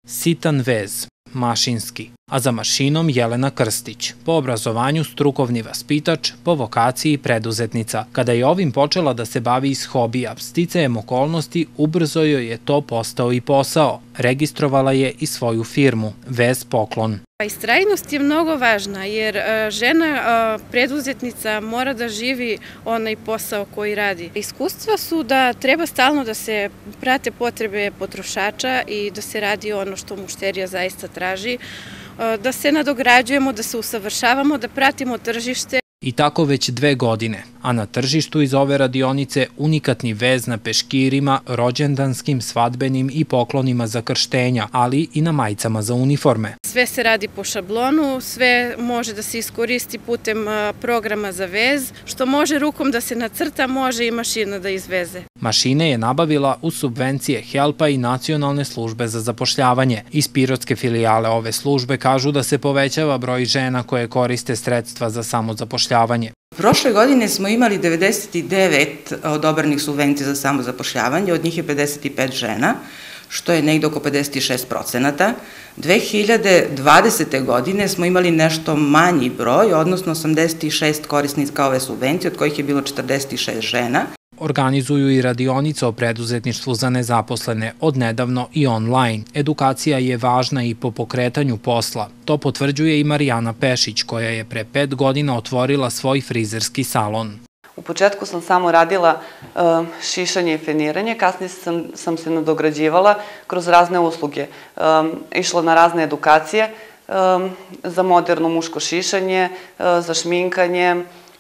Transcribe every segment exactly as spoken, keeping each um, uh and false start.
Sitan vez, mašinski, a za mašinom Jelena Krstić, po obrazovanju strukovni vaspitač, po vokaciji preduzetnica. Kada je ovim počela da se bavi iz hobija, sticajem okolnosti ubrzo joj je to postao i posao. Registrovala je i svoju firmu, Vez Poklon. Istrajnost je mnogo važna jer žena preduzetnica mora da živi onaj posao koji radi. Iskustva su da treba stalno da se prate potrebe potrošača i da se radi ono što mušterija zaista traži, da se nadograđujemo, da se usavršavamo, da pratimo tržište. I tako već dve godine, a na tržištu iz ove radionice unikatni vez na peškirima, rođendanskim, svadbenim i poklonima za krštenja, ali i na majicama za uniforme. Sve se radi po šablonu, sve može da se iskoristi putem programa za vez, što može rukom da se nacrta, može i mašina da izveze. Mašine je nabavila uz subvencije Helpa i Nacionalne službe za zapošljavanje. Iz pirotske filijale ove službe kažu da se povećava broj žena koje koriste sredstva za samozapošljavanje. Prošle godine smo imali devedeset devet odobrenih subvencija za samozapošljavanje, od njih je pedeset pet žena, što je negde oko pedeset šest procenata. dve hiljade dvadesete. godine smo imali nešto manji broj, odnosno osamdeset šest korisnika ove subvencije, od kojih je bilo četrdeset šest žena. Organizuju i radionice o preduzetništvu za nezaposlene, odnedavno i online. Edukacija je važna i po pokretanju posla. To potvrđuje i Marijana Pešić, koja je pre pet godina otvorila svoj frizerski salon. U početku sam samo radila šišanje i feniranje, kasnije sam se nadograđivala kroz razne usluge. Išla na razne edukacije za moderno muško šišanje, za šminkanje,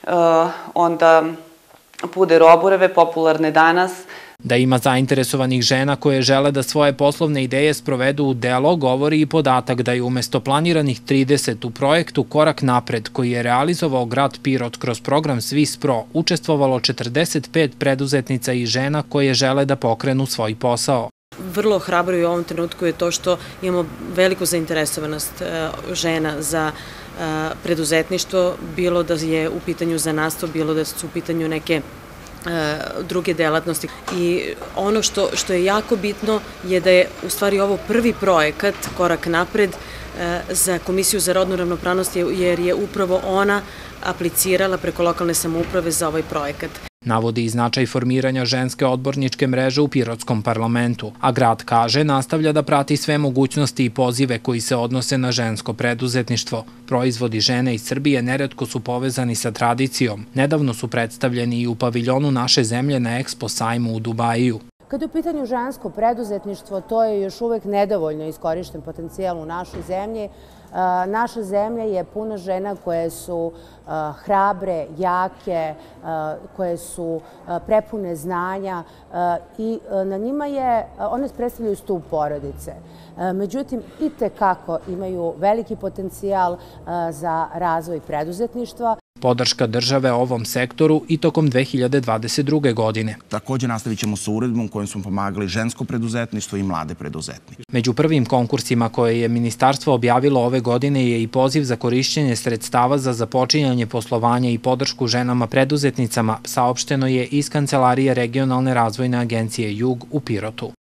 onda puder obureve, popularne danas. Da ima zainteresovanih žena koje žele da svoje poslovne ideje sprovedu u delo, govori i podatak da je umesto planiranih trideset u projektu Korak napred, koji je realizovao grad Pirot kroz program Svis Pro, učestvovalo četrdeset pet preduzetnica i žena koje žele da pokrenu svoj posao. Vrlo hrabro i u ovom trenutku je to što imamo veliku zainteresovanost žena za preduzetništvo, bilo da je u pitanju zanatstvo, bilo da su u pitanju neke druge delatnosti. I ono što, što je jako bitno je da je u stvari ovo prvi projekat Korak napred za Komisiju za rodnu ravnopravnost, jer je upravo ona aplicirala preko lokalne samouprave za ovaj projekat. Navodi i značaj formiranja ženske odborničke mreže u Pirotskom parlamentu, a grad kaže nastavlja da prati sve mogućnosti i pozive koji se odnose na žensko preduzetništvo. Proizvodi žene iz Srbije neretko su povezani sa tradicijom. Nedavno su predstavljeni i u paviljonu naše zemlje na Expo sajmu u Dubaju. Kada je u pitanju žensko preduzetništvo, to je još uvek nedovoljno iskorišten potencijal u našoj zemlji. Naša zemlja je puna žena koje su hrabre, jake, koje su prepune znanja i na njima je, one predstavljaju stup porodice. Međutim, i tekako imaju veliki potencijal za razvoj preduzetništva. Podrška države ovom sektoru i tokom dve hiljade dvadeset druge. godine. Također nastavit ćemo sa uredbom kojom smo pomagali žensko preduzetništvo i mlade preduzetnike. Među prvim konkursima koje je ministarstvo objavilo ove godine je i poziv za korišćenje sredstava za započinjanje poslovanja i podršku ženama preduzetnicama, saopšteno je iz Kancelarije Regionalne razvojne agencije Jug u Pirotu.